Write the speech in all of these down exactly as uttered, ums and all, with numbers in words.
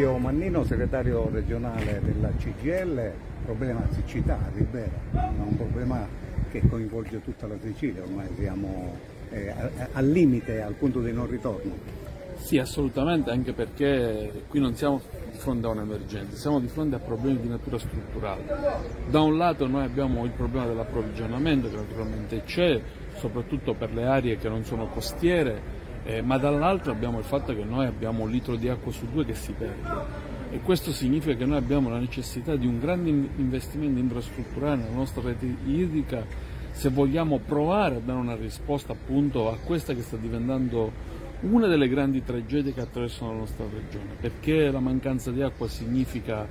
Fabio Mannino, segretario regionale della C G I L, problema siccità a Ribera, un problema che coinvolge tutta la Sicilia, ormai siamo eh, al limite, al punto di non ritorno. Sì, assolutamente, anche perché qui non siamo di fronte a un'emergenza, siamo di fronte a problemi di natura strutturale. Da un lato noi abbiamo il problema dell'approvvigionamento, che naturalmente c'è, soprattutto per le aree che non sono costiere, eh, ma dall'altro abbiamo il fatto che noi abbiamo un litro di acqua su due che si perde. E questo significa che noi abbiamo la necessità di un grande investimento infrastrutturale nella nostra rete idrica se vogliamo provare a dare una risposta appunto a questa che sta diventando una delle grandi tragedie che attraversano la nostra regione, perché la mancanza di acqua significa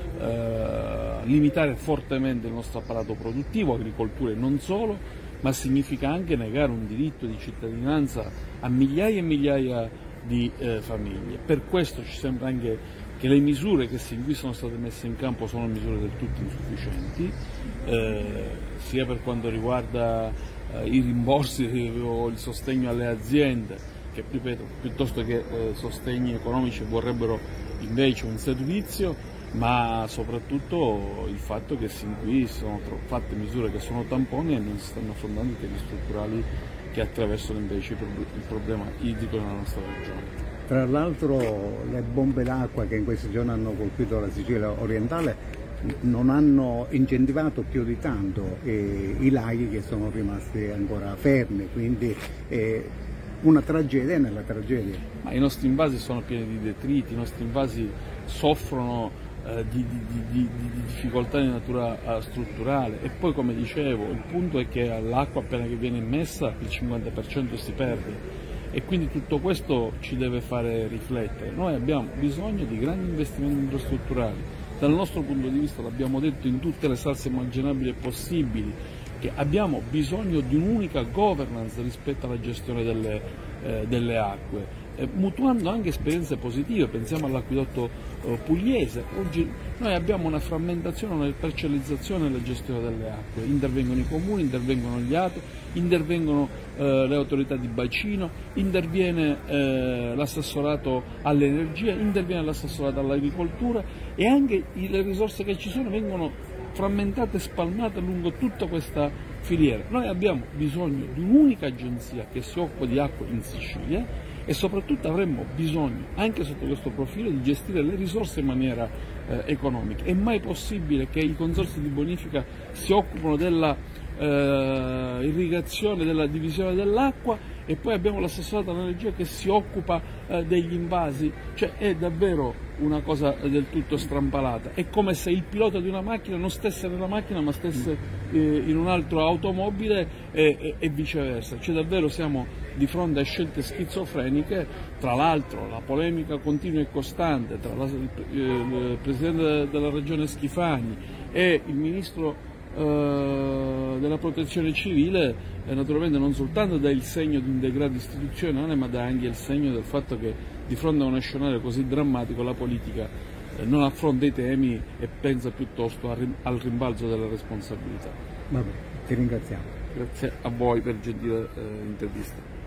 eh, limitare fortemente il nostro apparato produttivo, agricoltura e non solo, ma significa anche negare un diritto di cittadinanza a migliaia e migliaia di eh, famiglie. Per questo ci sembra anche che le misure che sin qui sono state messe in campo sono misure del tutto insufficienti, eh, sia per quanto riguarda eh, i rimborsi o il sostegno alle aziende, che ripeto, piuttosto che eh, sostegni economici vorrebbero invece un servizio, ma soprattutto il fatto che sin qui sono fatte misure che sono tamponi e non si stanno affrontando i temi strutturali che attraversano invece il problema idrico nella nostra regione. Tra l'altro le bombe d'acqua che in questi giorni hanno colpito la Sicilia orientale non hanno incentivato più di tanto eh, i laghi che sono rimasti ancora fermi, quindi eh, una tragedia nella tragedia. Ma i nostri invasi sono pieni di detriti, i nostri invasi soffrono eh, di, di, di, di, di difficoltà di natura uh, strutturale, e poi, come dicevo, il punto è che l'acqua appena che viene immessa il cinquanta per cento si perde. E quindi tutto questo ci deve fare riflettere. Noi abbiamo bisogno di grandi investimenti infrastrutturali. Dal nostro punto di vista, l'abbiamo detto in tutte le salse immaginabili e possibili, che abbiamo bisogno di un'unica governance rispetto alla gestione delle, eh, delle acque, eh, mutuando anche esperienze positive. Pensiamo all'acquedotto eh, pugliese. Oggi noi abbiamo una frammentazione, una parcellizzazione nella gestione delle acque. Intervengono i comuni, intervengono gli A T O, intervengono eh, le autorità di bacino, interviene eh, l'assessorato all'energia, interviene l'assessorato all'agricoltura, e anche le risorse che ci sono vengono frammentate e spalmate lungo tutta questa filiera. Noi abbiamo bisogno di un'unica agenzia che si occupa di acqua in Sicilia, e soprattutto avremmo bisogno, anche sotto questo profilo, di gestire le risorse in maniera eh, economica. È mai possibile che i consorzi di bonifica si occupino della eh, irrigazione, della divisione dell'acqua, e poi abbiamo l'assessorato all'energia che si occupa eh, degli invasi? Cioè, è davvero una cosa del tutto strampalata. È come se il pilota di una macchina non stesse nella macchina ma stesse eh, in un altro automobile e, e, e viceversa. Cioè, davvero siamo di fronte a scelte schizofreniche. Tra l'altro la polemica continua e costante tra la, il, il Presidente della Regione Schifani e il Ministro Uh, della protezione civile, eh, naturalmente non soltanto dà il segno di un degrado istituzionale, ma dà anche il segno del fatto che di fronte a uno scenario così drammatico la politica eh, non affronta i temi e pensa piuttosto al, al rimbalzo della responsabilità. Vabbè, ti ringraziamo. Grazie a voi per gentile eh, intervista.